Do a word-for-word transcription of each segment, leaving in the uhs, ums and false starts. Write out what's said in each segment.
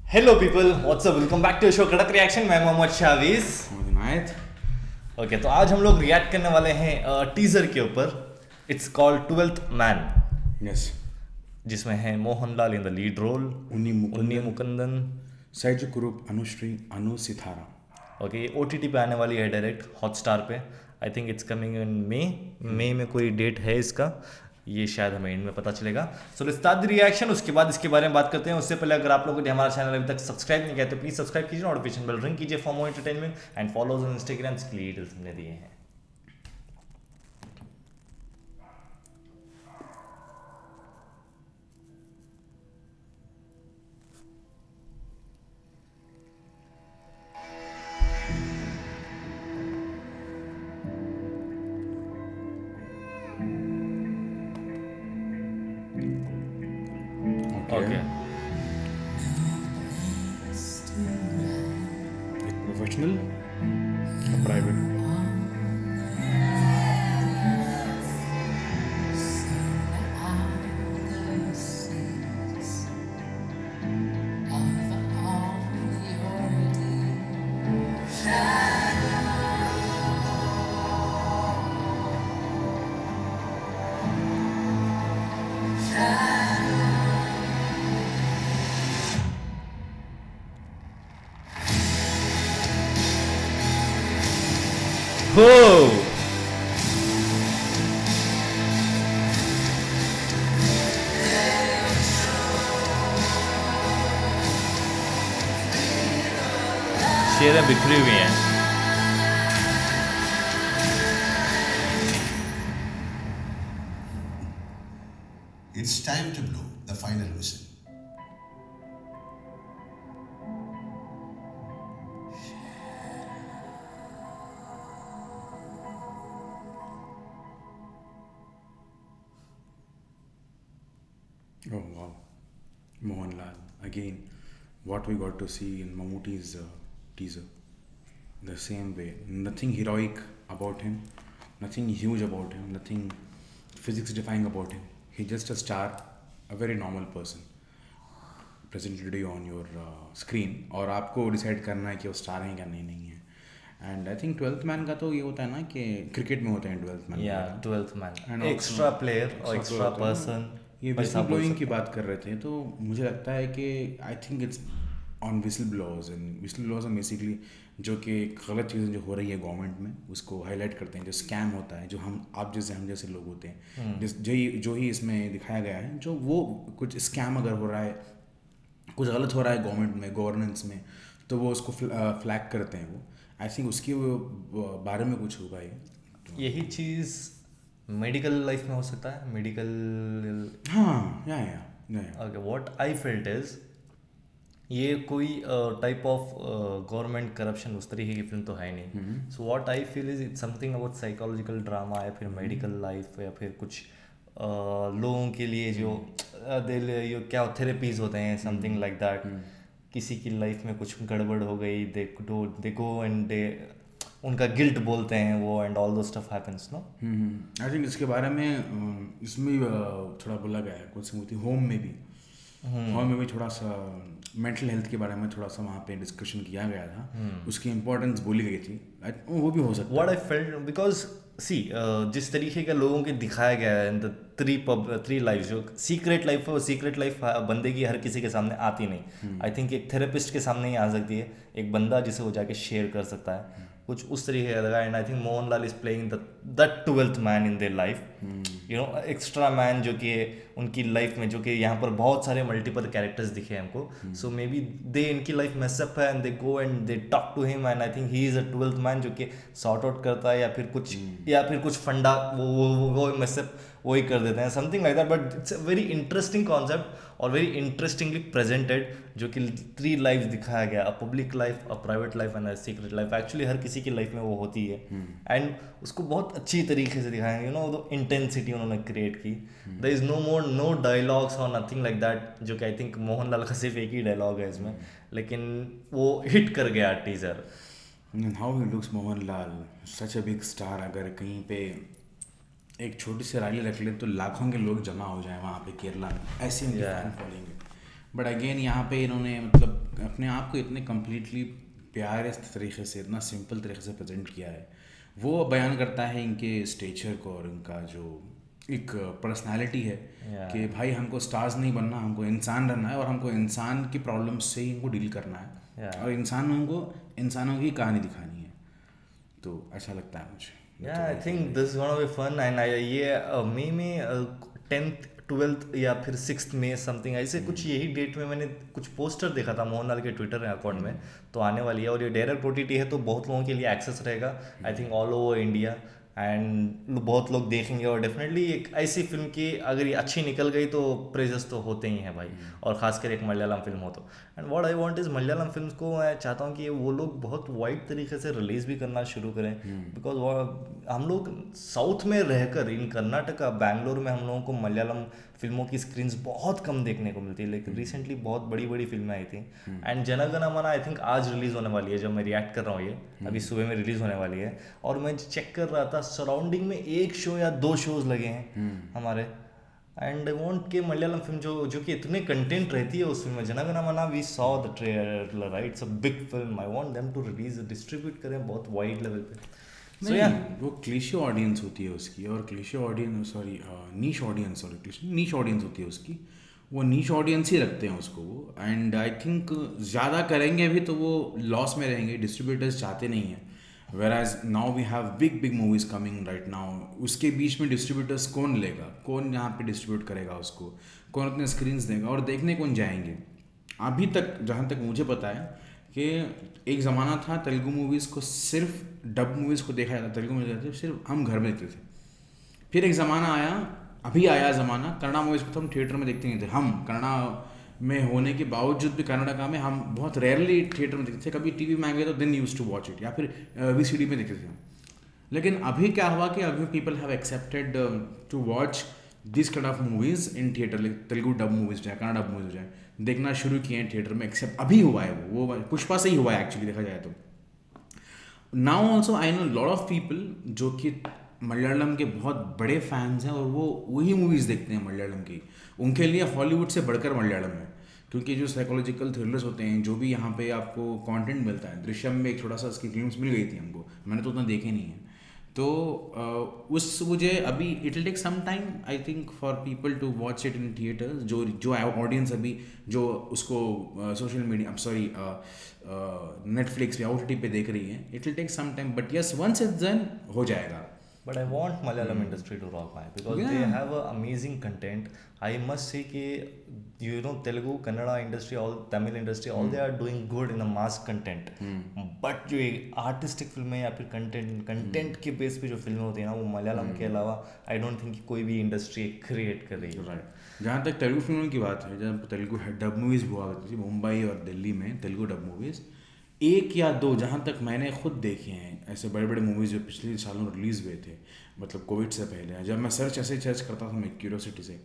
Hello people, what's up, welcome back to show कड़क reaction. मैं Mohammad शावीज। जुनायद। Okay, तो आज हम लोग रिएक्ट करने वाले हैं टीजर के ऊपर। It's called twelfth man, yes. जिसमें है Mohanlal in the lead role, Unni Unni Mukundan, Mukundan. सैजु कुरूप, अनुश्री, अनु सितारा। ओके, ये ओ टी टी पे आने वाली है, डायरेक्ट हॉटस्टार पे। I think it's coming in May मई में कोई डेट है इसका, ये शायद हमें इनमें पता चलेगा। So let's start the reaction, उसके बाद इसके बारे में बात करते हैं। उससे पहले अगर आप लोगों ने हमारा चैनल अभी तक सब्सक्राइब नहीं किया तो प्लीज सब्सक्राइब कीजिए, नोटिफिकेशन बेल रिंग कीजिए for more entertainment and follows on Instagram. इसके लिए डिटेल्स हमने दिए हैं। ओके। Okay, professional, private. हो शेरें बिखरी हुई हैं। It's time to blow the final whistle. Oh wow, Mohanlal again. What we got to see in Mammootty's uh, teaser, the same way. Nothing heroic about him, nothing huge about him, nothing physics defying about him. He's just a star, a very normal person presented today on your uh, screen. और आपको decide करना है कि वो star हैं क्या नहीं नहीं है। And I think twelfth man का तो ये होता है ना कि क्रिकेट में होता है ट्वेल्थ मैन। या twelfth man, And extra also- player और एक्स्ट्रा पर्सन। ये विसल ब्लोइंग की बात कर रहे थे, तो मुझे लगता है कि I think it's on whistle blowers. And whistle blowers हैं बेसिकली जो कि गलत चीज़ें जो हो रही है गवर्नमेंट में उसको हाईलाइट करते हैं, जो स्कैम होता है, जो हम आप जैसे हम जैसे लोग होते हैं, जिस जो ही जो ही इसमें दिखाया गया है, जो वो कुछ स्कैम अगर हो रहा है, कुछ गलत हो रहा है गवर्नमेंट में, गवर्नेंस में, तो वो उसको फ्लैग करते हैं। वो आई थिंक उसकी वो बारे में कुछ होगा ये। यही चीज़ मेडिकल लाइफ में हो सकता है। मेडिकल, हाँ, yeah yeah yeah okay, what I felt is ये कोई टाइप ऑफ गवर्नमेंट करप्शन उस तरीके की फिल्म तो है नहीं। So what I feel is it's something about psychological drama या फिर मेडिकल लाइफ या फिर कुछ uh, लोगों के लिए जो दिल ये क्या थेरेपीज होते हैं, समथिंग लाइक दैट। किसी की लाइफ में कुछ गड़बड़ हो गई, they do they go and दे उनका गिल्ट बोलते हैं वो, and all those stuff happens no. I think इसके बारे में अ, इसमें भी, अ, थोड़ा बोला गया है। कौन सी मूवी, होम में भी होम में भी थोड़ा सा मेंटल हेल्थ के बारे में थोड़ा सा वहाँ पे डिस्कशन किया गया था। उसकी इम्पोर्टेंस बोली गई थी। I- वो भी हो सकता what I felt because see जिस तरीके का लोगों के दिखाया गया है in the three pub three life, जो सीक्रेट लाइफ है वो सीक्रेट लाइफ बंदे की हर किसी के सामने आती नहीं। आई थिंक एक थेरेपिस्ट के सामने ही आ सकती है, एक बंदा जिसे वो जाके शेयर कर सकता है, कुछ उस तरीके का लगा। And I think Mohanlal is playing the that twelfth man in their life, you know, extra man जो कि उनकी लाइफ में, जो कि यहाँ पर बहुत सारे मल्टीपल कैरेक्टर्स दिखे हमको। सो मे बी दे इनकी लाइफ मेसअप है and they go and they talk to him, and I think he is a twelfth man जो कि सॉर्ट आउट करता है, या फिर कुछ या फिर कुछ फंडा वो वो वो, वो मेसअप वही कर देते हैं, something like that. But it's a very interesting concept और वेरी इंटरेस्टिंगली प्रेजेंटेड, जो कि थ्री लाइफ दिखाया गया, a public life, a private life and a secret life. Actually हर किसी की लाइफ में वो होती है, एंड उसको बहुत अच्छी तरीके से दिखाया, यू नो, वो इंटेंसिटी उन्होंने क्रिएट की। There is no more no dialogues और नथिंग लाइक दैट, जो कि आई थिंक मोहनलाल का सिर्फ एक ही डायलॉग है इसमें, लेकिन वो हिट कर गया teaser. How he looks Mohanlal, such a big star. अगर कहीं पे एक छोटी सी रैली रख ले तो लाखों के लोग जमा हो जाए वहाँ पे केरला में, ऐसे उनकी फैन फॉलोइंग है। बट अगेन यहाँ पे इन्होंने मतलब अपने आप को इतने कम्प्लीटली प्यारे तरीके से, इतना सिंपल तरीके से प्रेजेंट किया है, वो बयान करता है इनके स्टेचर को और इनका जो एक पर्सनालिटी है Yeah. कि भाई हमको स्टार्स नहीं बनना, हमको इंसान रहना है और हमको इंसान की प्रॉब्लम्स से ही इनको डील करना है Yeah. और इंसानों को इंसानों की कहानी दिखानी है, तो ऐसा लगता है मुझे। Yeah, I think this is gonna be fun and I ये मई में टेंथ ट्वेल्थ या फिर सिक्स में समथिंग ऐसे कुछ यही डेट में मैंने कुछ पोस्टर देखा था मोहनलाल के ट्विटर अकाउंट में, तो आने वाली है और ये डायरेक्ट ओटीटी है तो बहुत लोगों के लिए एक्सेस रहेगा I think all over India and बहुत लोग देखेंगे और डेफिनेटली एक ऐसी फिल्म की अगर ये अच्छी निकल गई तो प्रेजेस तो होते ही हैं भाई, और खासकर एक मलयालम फिल्म हो तो। And what I want is Malayalam films को मैं चाहता हूँ कि वो लोग बहुत वाइड तरीके से रिलीज़ भी करना शुरू करें, बिकॉज हम लोग साउथ में रहकर इन कर्नाटका बैंगलोर में हम लोगों को मलयालम फिल्मों की स्क्रीन्स बहुत कम देखने को मिलती है, लेकिन रिसेंटली बहुत बड़ी बड़ी फिल्में आई थी एंड जनगण मन आई थिंक आज रिलीज़ होने वाली है, जब मैं रिएक्ट कर रहा हूँ ये अभी सुबह में रिलीज़ होने वाली है, और मैं चेक कर रहा था सराउंडिंग में एक शो या दो शोज लगे हैं हमारे, एंड आई वांट के मलयालम फिल्म जो जो कि इतने कंटेंट रहती है उस फिल्म में, Jana Gana Mana we saw the trailer right, it's a big film, I want them to release distribute करें बहुत वाइड लेवल पे। So, yeah. वो क्लीशे ऑडियंस होती है उसकी, और cliche audience sorry niche audience sorry cliche niche audience होती है उसकी, वो नीश ऑडियंस ही रखते हैं उसको वो, एंड आई थिंक ज़्यादा करेंगे भी तो वो लॉस में रहेंगे, डिस्ट्रीब्यूटर्स चाहते नहीं हैं, whereas now we have big big movies coming right now, उसके बीच में डिस्ट्रीब्यूटर्स कौन लेगा, कौन यहाँ पे डिस्ट्रीब्यूट करेगा उसको, कौन उतने स्क्रीन्स देगा और देखने कौन जाएंगे। अभी तक जहाँ तक मुझे पता है कि एक ज़माना था तेलुगु मूवीज़ को सिर्फ डब मूवीज़ को देखा जाता, तेलुगु में जाते सिर्फ हम घर में देखते थे, फिर एक ज़माना आया, अभी आया ज़माना कन्नड़ा मूवीज़ को तो हम थिएटर में देखते नहीं थे, हम कन्नड़ा में होने के बावजूद भी कन्नड़ा में हम बहुत रेयरली थिएटर में देखते थे, कभी टीवी में आ गए तो then use to watch it या फिर वीसीडी में देखते थे। लेकिन अभी क्या हुआ कि अभी people have accepted to watch this kind of movies in theater, Telugu dub movies जाए कन्नड़ा डब मूवीज़ जाए देखना शुरू किए हैं थिएटर में, एक्सेप्ट अभी हुआ है वो वो पुष्पा से ही हुआ है एक्चुअली देखा जाए तो। Now also I know lot of people जो कि मलयालम के बहुत बड़े फैंस हैं और वो वही मूवीज़ देखते हैं मलयालम की, उनके लिए हॉलीवुड से बढ़कर मलयालम है, क्योंकि जो साइकोलॉजिकल थ्रिलर्स होते हैं, जो भी यहाँ पे आपको कंटेंट मिलता है, दृश्यम में एक छोटा सा उसकी ग्लिम्स मिल गई थी हमको, मैंने तो उतना देखे नहीं है, तो uh, उस मुझे अभी it will take some time I think for people to watch it in theaters, जो जो ऑडियंस अभी जो उसको सोशल मीडिया सॉरी नेटफ्लिक्स पे ओ टी टी पे देख रही है, it will take some time, but yes once it's done हो जाएगा। But I want Malayalam industry to rock high because Yeah. they have a amazing content. I must say कि you know Telugu, Kannada industry, all Tamil industry, all they are doing good in the mass content. But जो artistic फिल्में या फिर content content के base पे जो फिल्में होती हैं ना, वो मलयालम के अलावा I don't think कोई भी इंडस्ट्री क्रिएट कर रही है। राइट, जहाँ तक तेलुगु फिल्मों की बात है, जब तेलुगु डब मूवीज़ हुआ करती थी मुंबई और दिल्ली में, तेलुगु डब मूवीज़ एक या दो जहाँ तक मैंने खुद देखे हैं ऐसे बड़े बड़े मूवीज़ जो पिछले सालों रिलीज़ हुए थे, मतलब कोविड से पहले, जब मैं सर्च ऐसे सर्च करता था मैं क्यूरियोसिटी से,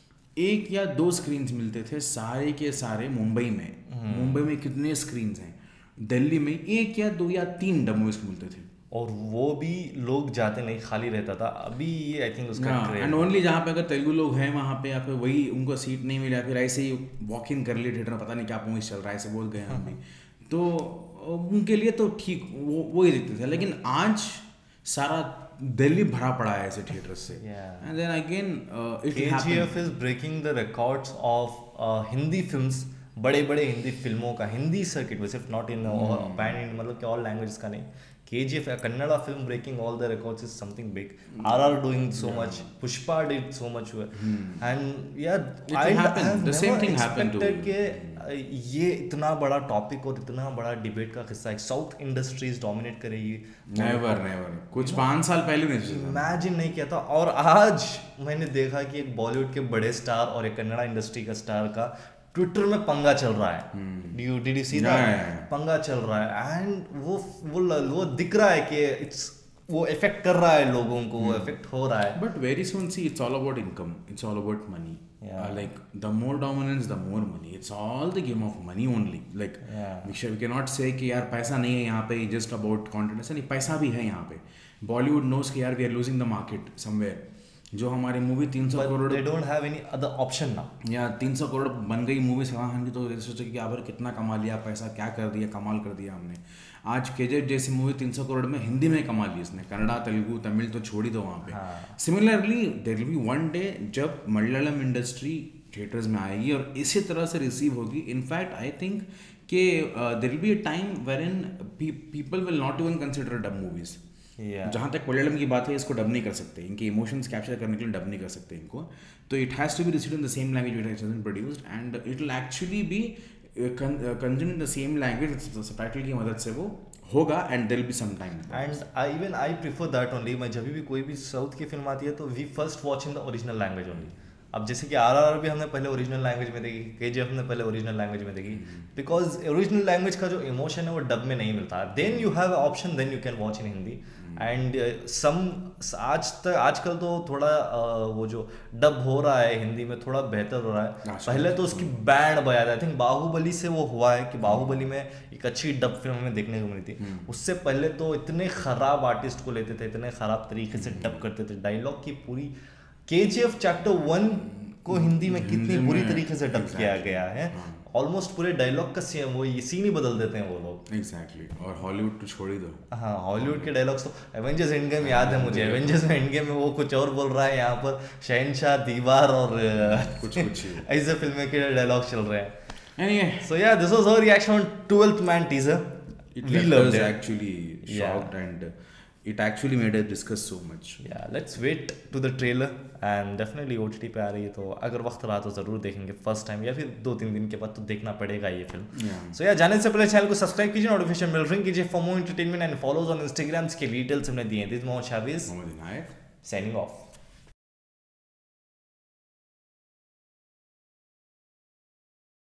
एक या दो स्क्रीन्स मिलते थे सारे के सारे मुंबई में। मुंबई में कितने स्क्रीन्स हैं, दिल्ली में एक या दो या तीन डब मूवीज़ मिलते थे, और वो भी लोग जाते नहीं, खाली रहता था। अभी ये आई थिंक उसका एंड ओनली जहाँ पे अगर तेलुगु लोग हैं वहाँ पे, या फिर वही उनको सीट नहीं मिला, फिर ऐसे ही वॉक इन कर लिए थिएटर, पता नहीं क्या मूवीज चल रहा है ऐसे बोल गए हम भी, तो उनके लिए तो ठीक वो वो ही दिखते थे। लेकिन आज सारा दिल्ली भरा पड़ा है ऐसे थिएटर से, and then again it KGF is breaking the records of Hindi films, बड़े बड़े हिंदी फिल्मों का हिंदी सर्किट में, सिर्फ नॉट इन पैन इंडिया, मतलब कि ऑल लैंग्वेज का नहीं। K G F, a Kannada film breaking all the records is something big. R R doing so yeah. much, Pushpa did so much well, hmm. and yeah, it I happen. have the same thing happened to के ये इतना बड़ा topic और इतना बड़ा debate का किस्सा है, साउथ इंडस्ट्रीज डोमिनेट करेगी। नेवर नेवर कुछ पाँच साल पहले नहीं इमेजिन नहीं किया था, और आज मैंने देखा कि एक बॉलीवुड के बड़े स्टार और एक कन्नड़ा इंडस्ट्री का स्टार का ट्विटर में पंगा चल रहा है। You did you see that? पंगा चल रहा है, एंड वो वो वो दिख रहा है कि इट्स वो इफेक्ट कर रहा है लोगों को, वो इफेक्ट हो रहा है। But very soon see it's all about income, it's all about money, like the more dominance the more money, it's all the game of money only. Like we can not say कि यार पैसा नहीं है यहाँ पे, just about content, ऐसा नहीं, पैसा भी है यहाँ पे। बॉलीवुड नोज कि यार we are losing the market somewhere, जो हमारी मूवी तीन सौ crore they don't have any other option now. या तीन सौ करोड़ बन गई मूवी सलमान खान की, तो ये सोचे कि यार कितना कमा लिया पैसा, क्या कर दिया, कमाल कर दिया हमने। आज केजीएफ जैसी मूवी तीन सौ करोड़ में हिंदी में कमा ली इसने, कन्नड़ा तेलुगु तमिल तो छोड़ ही दो वहाँ पे। Similarly there will be one day जब मलयालम इंडस्ट्री थिएटर्स में आएगी और इसी तरह से रिसीव होगी। इनफैक्ट आई थिंक कि there will be a time where in people will not even consider dub movies. जहाँ तक मलयालम की बात है, इसको डब नहीं कर सकते, इनके इमोशंस कैप्चर करने के लिए डब नहीं कर सकते इनको, तो it has to be received in the same language which has been produced and it will actually be consumed in the same language, subtitle की मदद से वो होगा and there will be some time. And I even I prefer that only. मैं जब भी कोई भी साउथ की फिल्म आती है तो we first watch in the original language only. अब जैसे कि आर आर आर भी हमने पहले ओरिजिनल लैंग्वेज में देखी, के जी एफ हमने पहले ओरिजिनल लैंग्वेज में देखी, बिकॉज ओरिजिनल लैंग्वेज का जो इमोशन है वो डब में नहीं मिलता। Then you have option, then you can watch in Hindi and some आज तक आजकल तो थोड़ा uh, वो जो डब हो रहा है हिंदी में थोड़ा बेहतर हो रहा है। पहले तो उसकी बैंड बजा था, आई थिंक बाहुबली से वो हुआ है कि बाहुबली में एक अच्छी डब फिल्म हमें देखने को मिली थी। उससे पहले तो इतने खराब आर्टिस्ट को लेते थे, इतने खराब तरीके से डब करते थे, डायलॉग की पूरी केजीएफ चैप्टर वन को हिंदी में कितनी बुरी तरीके से डब किया गया है, ऑलमोस्ट पूरे डायलॉग का सीन वो ये सीन ही बदल देते हैं वो लोग। Exactly exactly. और हॉलीवुड तो छोड़ ही दो। हाँ, हॉलीवुड के डायलॉग्स तो एवेंजर्स एंड गेम याद है मुझे, एवेंजर्स में एंड गेम में वो कुछ और बोल रहा है, यहाँ पर शहनशाह दीवार और कुछ कुछ ऐसे फिल्में के डायलॉग चल रहे हैं। Anyway, so yeah, this was our reaction on twelfth Man teaser. it We left loved us it. actually Yeah. shocked and it actually made us discuss so much. Yeah, let's wait to the trailer and definitely O T T पे आ रही है तो अगर वक्त रहा तो ज़रूर देखेंगे फर्स्ट टाइम, या फिर दो तीन दिन के बाद तो देखना पड़ेगा ये फिल्म। Yeah. सो या जाने से पहले चैनल को सब्सक्राइब कीजिए, नोटिफिकेशन बेल रिंग कीजिए for more entertainment and follows on Instagram के डिटेल्स हमने दिए हैं। This Mohammed Shabiz Mohammed Inayat. Signing of.